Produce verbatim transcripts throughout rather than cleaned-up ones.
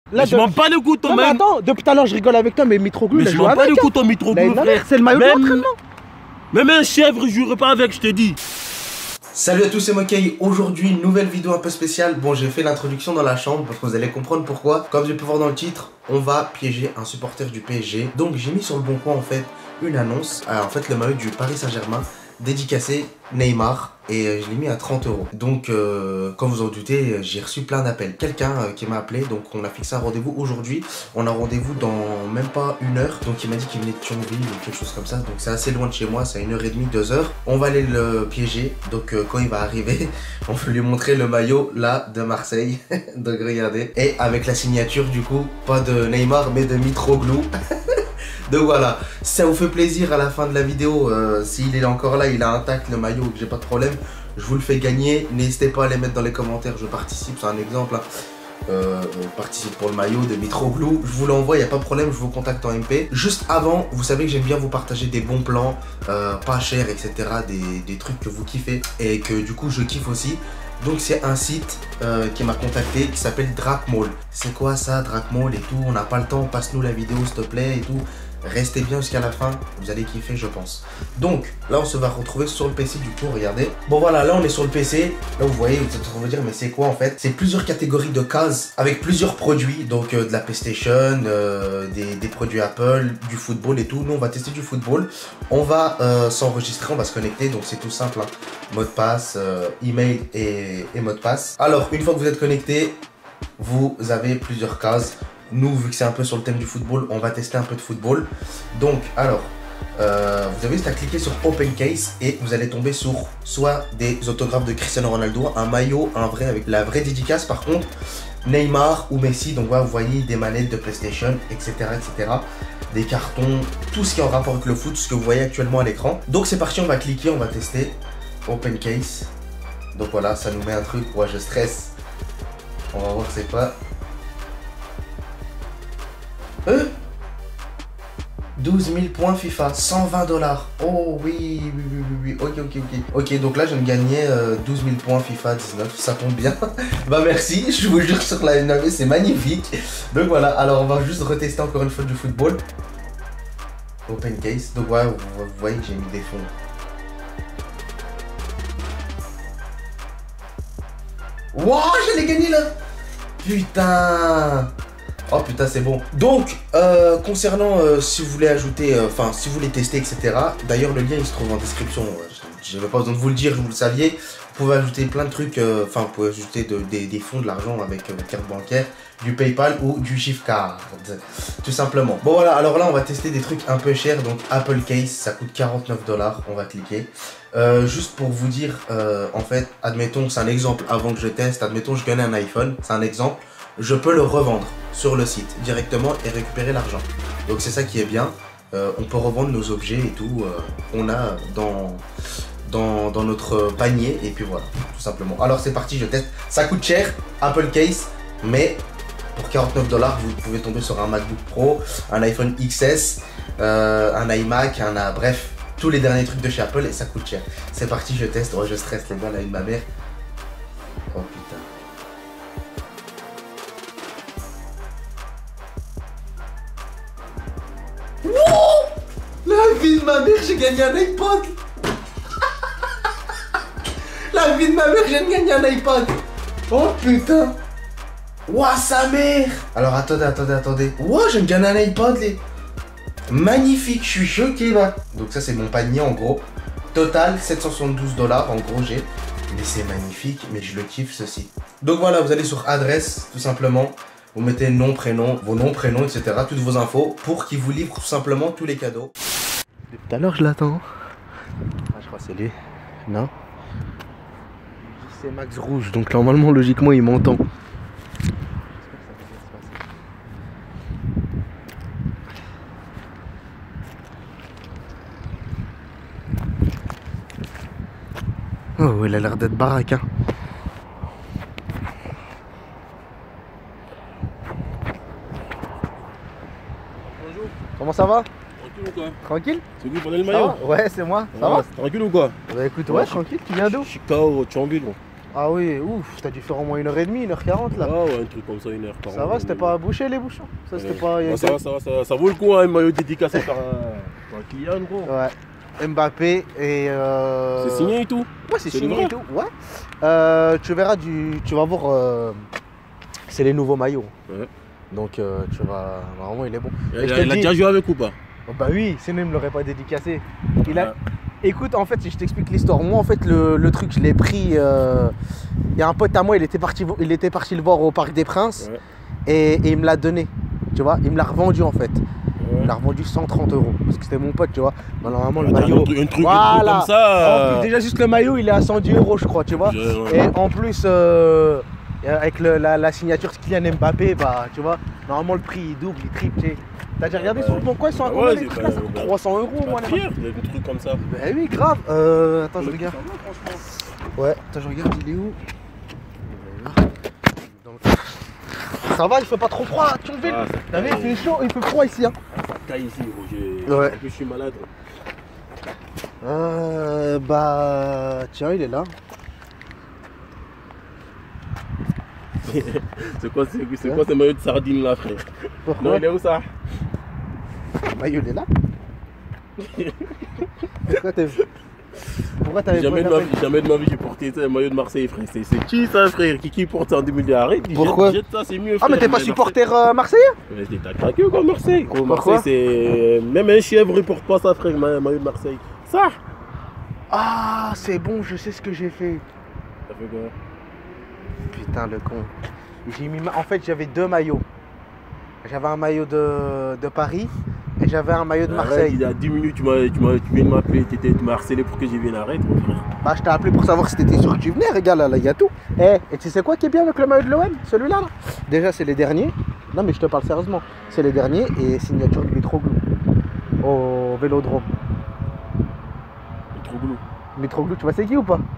Là, je m'en bats les coups, ton même. Attends, depuis tout à l'heure, je rigole avec toi, mais Mitroglou, je m'en bats les coups, ton Mitroglou, frère. C'est le maillot de l'entraînement. Même un chèvre, je jouerai pas avec, je te dis. Salut à tous, c'est Mokay. Aujourd'hui, une nouvelle vidéo un peu spéciale. Bon, j'ai fait l'introduction dans la chambre parce que vous allez comprendre pourquoi. Comme j'ai pu voir dans le titre, on va piéger un supporter du P S G. Donc, j'ai mis sur le bon coin en fait une annonce. Alors, en fait, le maillot du Paris Saint-Germain dédicacé Neymar et euh, je l'ai mis à trente euros. Donc, euh, comme vous en doutez, j'ai reçu plein d'appels. Quelqu'un euh, qui m'a appelé, donc on a fixé un rendez-vous aujourd'hui. On a rendez-vous dans même pas une heure. Donc, il m'a dit qu'il venait de Thionville ou quelque chose comme ça. Donc, c'est assez loin de chez moi, c'est à une heure et demie, deux heures. On va aller le piéger. Donc, euh, quand il va arriver, on va lui montrer le maillot là de Marseille. Donc, regardez. Et avec la signature, du coup, pas de Neymar, mais de Mitroglou. Donc voilà, si ça vous fait plaisir à la fin de la vidéo, euh, s'il est encore là, il a intact le maillot, que j'ai pas de problème, je vous le fais gagner. N'hésitez pas à les mettre dans les commentaires, je participe, c'est un exemple. Hein. Euh, participe pour le maillot de Mitroglou, je vous l'envoie, il n'y a pas de problème, je vous contacte en M P. Juste avant, vous savez que j'aime bien vous partager des bons plans, euh, pas chers, et cetera. Des, des trucs que vous kiffez et que du coup je kiffe aussi. Donc c'est un site euh, qui m'a contacté qui s'appelle Dracmall. C'est quoi ça, Dracmall et tout? On n'a pas le temps, passe-nous la vidéo s'il te plaît et tout. Restez bien jusqu'à la fin, vous allez kiffer je pense. Donc là on se va retrouver sur le P C du coup, regardez. Bon voilà, là on est sur le P C. Là vous voyez, vous êtes en train de vous dire mais c'est quoi en fait? C'est plusieurs catégories de cases avec plusieurs produits. Donc euh, de la PlayStation, euh, des, des produits Apple, du football et tout. Nous on va tester du football. On va euh, s'enregistrer, on va se connecter. Donc c'est tout simple, hein. Mot de passe, euh, email et, et mot de passe. Alors une fois que vous êtes connecté, vous avez plusieurs cases. Nous, vu que c'est un peu sur le thème du football, on va tester un peu de football. Donc, alors, euh, vous avez juste à cliquer sur Open Case et vous allez tomber sur soit des autographes de Cristiano Ronaldo, un maillot, un vrai avec la vraie dédicace. Par contre, Neymar ou Messi, donc voilà, vous voyez des manettes de PlayStation, et cetera, et cetera. Des cartons, tout ce qui est en rapport avec le foot, ce que vous voyez actuellement à l'écran. Donc, c'est parti, on va cliquer, on va tester Open Case. Donc voilà, ça nous met un truc. Ouais, je stresse. On va voir c'est quoi. Euh douze mille points FIFA, cent vingt dollars. Oh oui, oui, oui, oui, oui. Ok, ok, ok. Ok, donc là, je viens de gagner euh, douze mille points FIFA dix-neuf. Ça tombe bien. Bah, merci. Je vous jure sur la N A V, c'est magnifique. Donc voilà, alors on va juste retester encore une fois du football. Open case. Donc, ouais, vous, vous voyez que j'ai mis des fonds. Wow, je l'ai gagné là. Putain. Oh putain c'est bon. Donc euh, concernant euh, si vous voulez ajouter, enfin euh, si vous voulez tester et cetera. D'ailleurs le lien il se trouve en description. J'avais pas besoin de vous le dire, vous le saviez. Vous pouvez ajouter plein de trucs. Enfin euh, vous pouvez ajouter de, des, des fonds, de l'argent avec euh, votre carte bancaire, du PayPal ou du gift card. Tout simplement. Bon voilà, alors là on va tester des trucs un peu chers. Donc Apple Case, ça coûte quarante-neuf dollars. On va cliquer. Euh, juste pour vous dire, euh, en fait, admettons, c'est un exemple avant que je teste. Admettons je gagne un iPhone, c'est un exemple. Je peux le revendre sur le site directement et récupérer l'argent. Donc c'est ça qui est bien. Euh, on peut revendre nos objets et tout euh, qu'on a dans, dans, dans notre panier. Et puis voilà, tout simplement. Alors c'est parti, je teste. Ça coûte cher, Apple Case, mais pour quarante-neuf dollars, vous pouvez tomber sur un MacBook Pro, un iPhone X S, euh, un iMac, un, un, bref, tous les derniers trucs de chez Apple et ça coûte cher. C'est parti, je teste. Oh, je stresse les gars, la vie de ma mère. Oh putain. Wow, la vie de ma mère, j'ai gagné un iPod. La vie de ma mère, j'ai gagné un iPod. Oh putain. Ouah, sa mère. Alors attendez, attendez, attendez. Ouah, j'ai gagné un iPod, les. Magnifique, je suis choqué là. Donc ça c'est mon panier en gros. Total sept cent soixante-douze dollars en gros j'ai. Mais c'est magnifique, mais je le kiffe ce site. Donc voilà, vous allez sur adresse tout simplement. Vous mettez nom, prénom, vos noms, prénoms, et cetera. Toutes vos infos pour qu'il vous livre tout simplement tous les cadeaux. Depuis tout à l'heure, je l'attends. Ah, je crois que c'est lui. Non. C'est Max Rouge, donc normalement, logiquement, il m'entend. Oh, il a l'air d'être baraque, hein. Comment ça va? Tranquille ou quoi? Tranquille? C'est vous qui prenez le maillot? Ouais, c'est moi. Ça ouais, va? Tranquille ou quoi? Bah écoute, ouais, ouais tranquille, tu viens d'où? Je suis K O, Thionville. Ah oui, ouf, t'as dû faire au moins une heure et demie, une heure quarante là. Ah ouais, un truc comme ça, une heure par Ça va, c'était pas bouché les bouchons? Ça, c'était Ouais. pas. Ouais, ça, va, ça, va, ça, va, ça vaut le coup, hein, un maillot dédicacé par un, par un client, gros. Ouais. Mbappé et. Euh... C'est signé et tout? Ouais, c'est C'est signé livré. et tout. Ouais. Euh, tu verras du. Tu vas voir. Euh... C'est les nouveaux maillots. Ouais. Donc euh, tu vas. Vraiment, il est bon. Il, Et je a, te il a dis- déjà joué avec ou pas? Oh, bah oui, sinon il me l'aurait pas dédicacé. Il a. Ouais. Écoute, en fait, si je t'explique l'histoire, moi en fait le, le truc, je l'ai pris. euh, Il y a un pote à moi, il était parti, il était parti le voir au Parc des Princes Ouais. et, et il me l'a donné. Tu vois, il me l'a revendu en fait. Il Ouais. l'a revendu cent trente euros parce que c'était mon pote, tu vois. Mais normalement, le Ah, t'as maillot. Un truc, un truc, un Voilà. truc comme ça. En plus, euh, déjà, juste le maillot, il est à cent dix euros, je crois, tu vois. je- Et en plus, euh, avec le- la, la signature Kylian Mbappé, bah, tu vois, normalement le prix il double, il triple. tu sais. T'as déjà regardé bah, sur le bon coin, ils sont à bah combien ouais, les c'est trucs pas- là? Ça coûte bah, trois cents euros, Pas moi, les pire, il y a des trucs comme ça. Bah oui, grave. Euh, attends, je Le regarde. truc, ça va, franchement. Ouais, attends, je regarde, il est où? Dans le- Ça va, il fait pas trop froid à Thionville. Ah, ça T'as vu, il caille. fait chaud, il fait froid ici. Hein. Ça caille ici, gros. j'ai- Ouais. En plus, je suis malade. Euh, bah, tiens, il est là. C'est quoi, c'est c'est quoi ce maillot de sardine là, frère? Non, Pourquoi? il est où ça? Le maillot, il est là. Pourquoi t'es. Pourquoi t'avais Jamais de, pas ma vie, jamais de ma vie j'ai porté ça, un maillot de Marseille, frère. C'est c'est qui ça, frère? Qui qui porte ça en deux mille deux? Arrête, jette- Pourquoi? jette ça, c'est mieux. Ah, mais frère, t'es pas Marseille. supporter euh, marseillais? Mais t'as craqué ou quoi, Marseille? Gros, Pourquoi? Marseille, c'est. Même un chèvre, il porte pas ça, frère, un maillot de Marseille. Ça? Ah, c'est bon, je sais ce que j'ai fait. Ça fait quoi? Putain, le con. J'ai mis. ma- En fait, j'avais deux maillots. J'avais un maillot de, de Paris et j'avais un maillot de Arrête, Marseille. il y a dix minutes, tu, m'as- tu, m'as- tu viens de m'appeler, t'étais- tu m'as harcelé pour que j'y vienne. Arrête, mon frère. Bah, je t'ai appelé pour savoir si t'étais sûr que tu venais, regarde là, là, il y a tout. Eh, et tu sais quoi qui est bien avec le maillot de l'O M? Celui-là là. Déjà, c'est les derniers. Non, mais je te parle sérieusement. C'est les derniers et signature de Mitroglou au Vélodrome. C'est trop glou. Mitroglou, tu vois c'est qui ou pas?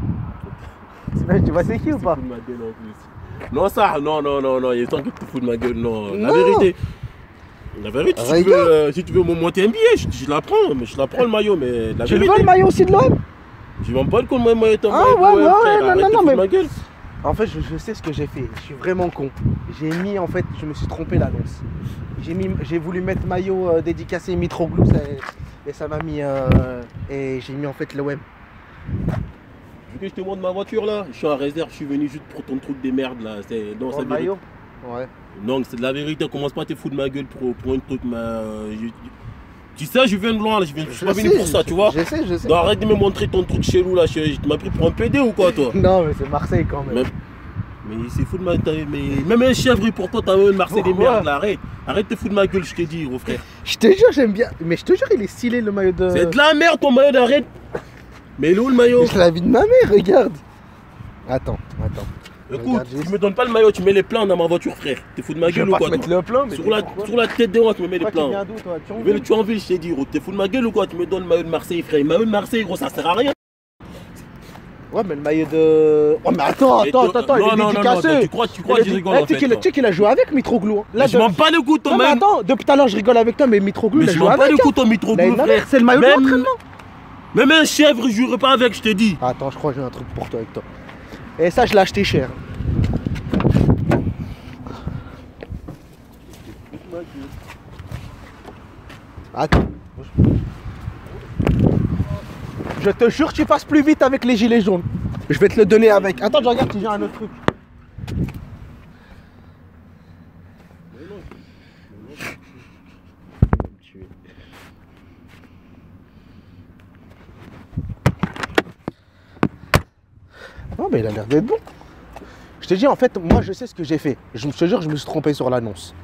Tu vois c'est qui ou pas? Tu te fous de ma gueule en plus. Non, ça, non, non, non, non, il y a temps que tu te fous de ma gueule, non. La Non. vérité. La vérité, si tu, Regarde. veux, euh, si tu veux me monter un billet, je, je la prends, mais je la prends le maillot, mais la Tu le vérité. veux le maillot aussi de l'O M? Je vends pas le coup de mon maillot, ton Ah, maillot, ouais, ouais, frère, ouais, arrête non, de non, foutre non, mais- ma gueule. En fait, je, je sais ce que j'ai fait. Je suis vraiment con. J'ai mis, en fait, je me suis trompé l'annonce. J'ai mis, j'ai voulu mettre maillot euh, dédicacé Mitroglou ça- et ça m'a mis euh, et j'ai mis en fait l'O M. Tu veux que je te montre ma voiture là? Je suis en réserve, je suis venu juste pour ton truc de merde là. C'est- Non, Pour c'est le vérité. maillot. Ouais. Non, c'est de la vérité, commence pas à te foutre de ma gueule pour, pour un truc, mais. euh, je- tu sais, je viens de loin là, je, viens, je suis pas venu sais, pour ça, je- tu vois? Je sais, je sais. Donc arrête de me montrer ton truc chelou là, je, je- tu m'as pris pour un P D ou quoi toi? Non, mais c'est Marseille quand même. Mais, mais c'est fou de ma gueule, mais même un chèvre pour toi, t'as un Marseille des Pourquoi? merdes là, arrête. Arrête de te foutre de ma gueule, je te dis, gros frère. Je te jure, j'aime bien. Mais je te jure, il est stylé le maillot de. C'est de la merde ton maillot, arrête. Mais il est où le maillot? C'est la vie de ma mère, regarde. Attends, attends. Écoute, Regarde tu juste. me donnes pas le maillot, tu mets les plans dans ma voiture, frère. T'es fou de ma Je gueule vais ou pas quoi te mettre toi? le plein, mais sur, la, pourquoi sur la tête de moi, tu me mets les Toi qui plans. viens d'où, toi? Je vais le tuer en ville, je t'ai dit, gros. T'es fou de ma gueule ou quoi? Tu me donnes le maillot de Marseille, frère. Le maillot de Marseille, gros, ça sert à rien. Ouais, mais le maillot de. Oh, mais attends, Mais attends, toi- attends, non, il est non, non, dédicacé. non, tu crois, tu crois Il que est je dé- rigole Eh, en tu sais fait, qu'il toi. tu sais qu'il a joué avec Mitroglou. Hein. Là, Mais je m'en bats le coup, ton Non, mais même. attends, depuis tout à l'heure, je rigole avec toi, mais Mitroglou, Mais il a je joué m'en bats avec. le hein. coup, ton Là, Mitroglou, il m'a- frère. C'est le maillot de Même- l'entraînement. Même un chèvre, je jouerai pas avec, je t'ai dit. Attends, je crois que j'ai un truc pour toi avec toi. Et ça, je l'ai acheté cher. Attends. Je te jure, tu passes plus vite avec les gilets jaunes. Je vais te le donner avec. Attends, je regarde si j'ai un autre truc. Non, mais il a l'air d'être bon. Je te dis, en fait, moi, je sais ce que j'ai fait. Je te jure, je me suis trompé sur l'annonce.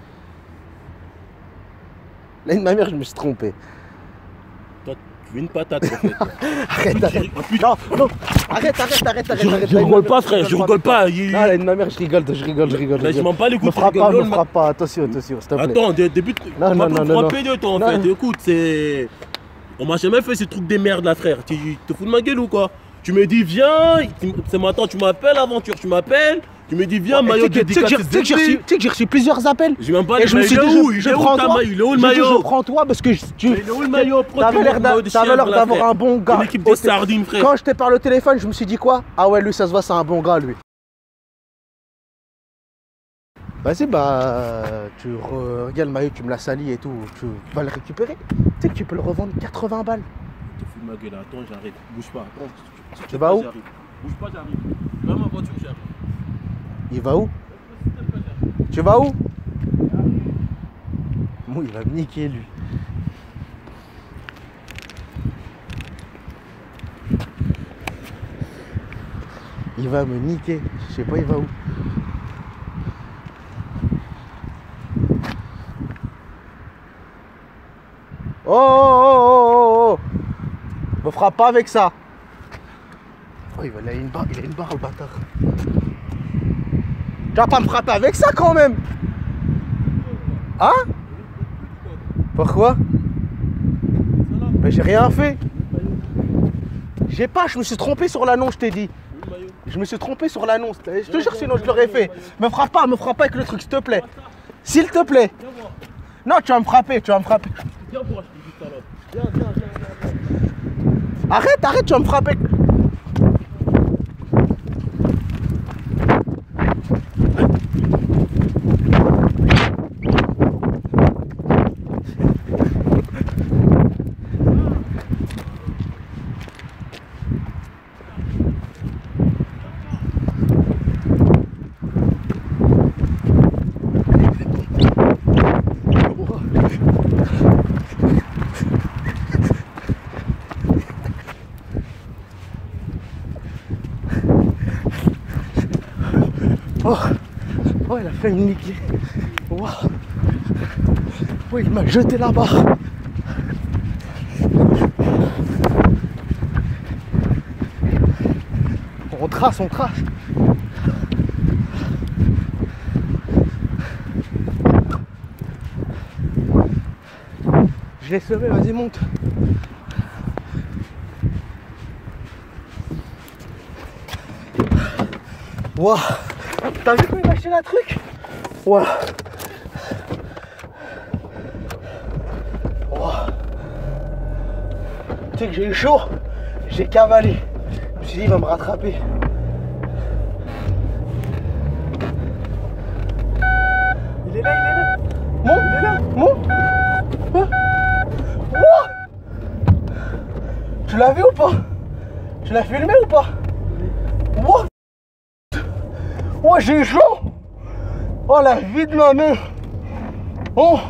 Là, de ma mère, je me suis trompé. Toi, tu veux une patate, en fait. Arrête, arrête. Ah, putain. Non, non, arrête, arrête, arrête, arrête. Je, arrête. je Là, rigole une pas, mère, frère, je rigole pas. Il- Non, là, une ma mère, je rigole, je rigole, je rigole. Là, je m'en bats les couilles, Me tu frappe pas, rigoles, me ma- frappe pas. Attention, attention, s'il te plaît. Attends, dé- début, Non, tu non, m'as pris non, pour non, un P D, toi, en non. fait. Écoute, c'est. On m'a jamais fait ces trucs des merdes, là, frère. Tu te fous de ma gueule ou quoi? Tu me dis, viens, tu- ce matin, tu m'appelles, aventure, tu m'appelles. Tu me dis viens, Et maillot tu sais que- tu sais que dédicacé. j'ai- tu sais que j'ai reçu- tu sais que j'ai reçu plusieurs appels. Je m'en bats Et je me suis dit, il est je, où Il je est où prends ta toi. maillot Il est où le J'ai dit, maillot je prends toi parce que je- tu. Il est où le maillot Prends T'avais ton l'air maillot d'a- de t'avais chien, l'air là, d'avoir frère. un bon gars. Une équipe Au de té- sardines, frère. Quand je t'ai parlé au téléphone, je me suis dit quoi? Ah ouais, lui, ça se voit, c'est un bon gars, lui. Vas-y, bah, tu re- regarde le maillot, tu me l'as sali et tout, tu vas le récupérer. Tu sais que tu peux le revendre quatre-vingts balles. Tu te fous de ma gueule, attends, j'arrive. Bouge pas. Attends, si Tu vas où j'arrive. Bouge pas, j'arrive. Là, ma voiture, j'arrive. Il va où? Tu vas où? Moi, il va me niquer, lui. Il va me niquer. Je sais pas, il va où. Oh, oh, oh, oh, oh. Me frappe pas avec ça. Oh, il, va, il, a une barre, il a une barre, le bâtard. Tu vas pas me frapper avec ça quand même. Hein? Pourquoi? Mais j'ai rien fait. J'ai pas, je me suis trompé sur l'annonce, je t'ai dit. Je me suis trompé sur l'annonce. Je te jure, sinon je l'aurais fait. Me frappe pas, me frappe pas avec le truc, s'il te plaît. S'il te plaît. Non, tu vas me frapper, tu vas me frapper. Viens voir, je t'ai dit tout à l'heure. Viens, viens, viens, viens. Arrête, arrête, tu vas me frapper. Oh, oh, il a fait me niquer. Wow. Oh, il m'a jeté la barre. On trace, on trace. Je l'ai semé, vas-y, monte. Wow. T'as vu quand il m'a acheté la truc? Wow. Wow. Tu sais que j'ai eu chaud, j'ai cavalé. Je me suis dit, il va me rattraper. Il est là, il est là. Monte, il est là. Monte. Hein? Wow. Tu l'as vu ou pas? Tu l'as filmé ou pas? Wow. Oh, j'ai chaud. Oh, la vie de ma mère. Oh.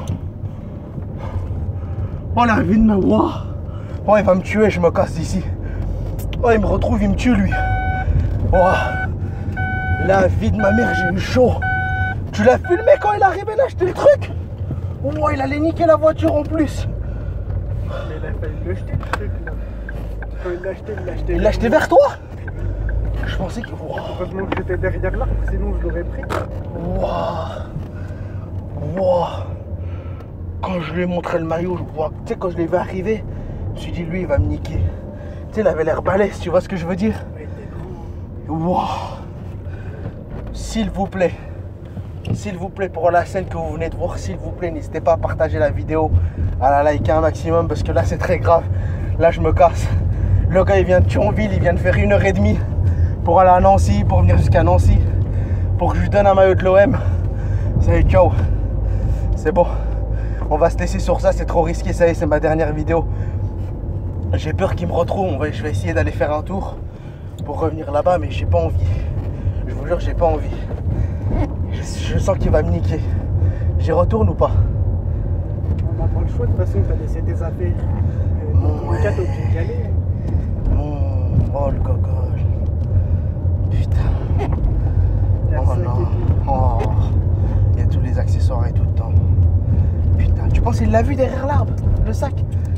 Oh, la vie de ma... Wow. Oh, il va me tuer, je me casse d'ici. Oh, il me retrouve, il me tue, lui. Oh. La vie de ma mère, j'ai eu chaud. Tu l'as filmé quand il est arrivé là, acheter le truc? Oh, il allait niquer la voiture en plus. Mais il a failli le jeter, le truc, là. Quand il l'a acheté, il l'a acheté. Il l'a acheté vers toi? Je pensais que... Wow. Heureusement que j'étais derrière l'arbre, sinon je l'aurais pris. Wow. Wow. Quand je lui ai montré le maillot, je vois, tu sais, quand je l'ai vu arriver, je me suis dit, lui, il va me niquer. Tu sais, il avait l'air balèze, tu vois ce que je veux dire? Il était grand. Wow. S'il vous plaît, s'il vous plaît, pour la scène que vous venez de voir, s'il vous plaît, n'hésitez pas à partager la vidéo, à la liker un maximum, parce que là, c'est très grave. Là, je me casse. Le gars, il vient de Thionville, il vient de faire une heure et demie pour aller à Nancy, pour venir jusqu'à Nancy, pour que je lui donne un maillot de l'O M. C'est ciao. C'est bon. On va se laisser sur ça, c'est trop risqué, ça y est, c'est ma dernière vidéo. J'ai peur qu'il me retrouve, on va, je vais essayer d'aller faire un tour pour revenir là-bas, mais j'ai pas envie. Je vous jure, j'ai pas envie. Je, je sens qu'il va me niquer. J'y retourne ou pas? On n'a pas le choix, de toute façon, t'as laissé tes affaires. Euh, Mon le cas, t'es obligé d'y aller. Mon... Oh, le gogol. Putain. Il y a Oh le sac et non. tout. Oh. Il y a tous les accessoires et tout dedans. Putain, tu penses qu'il l'a vu derrière l'arbre, le sac?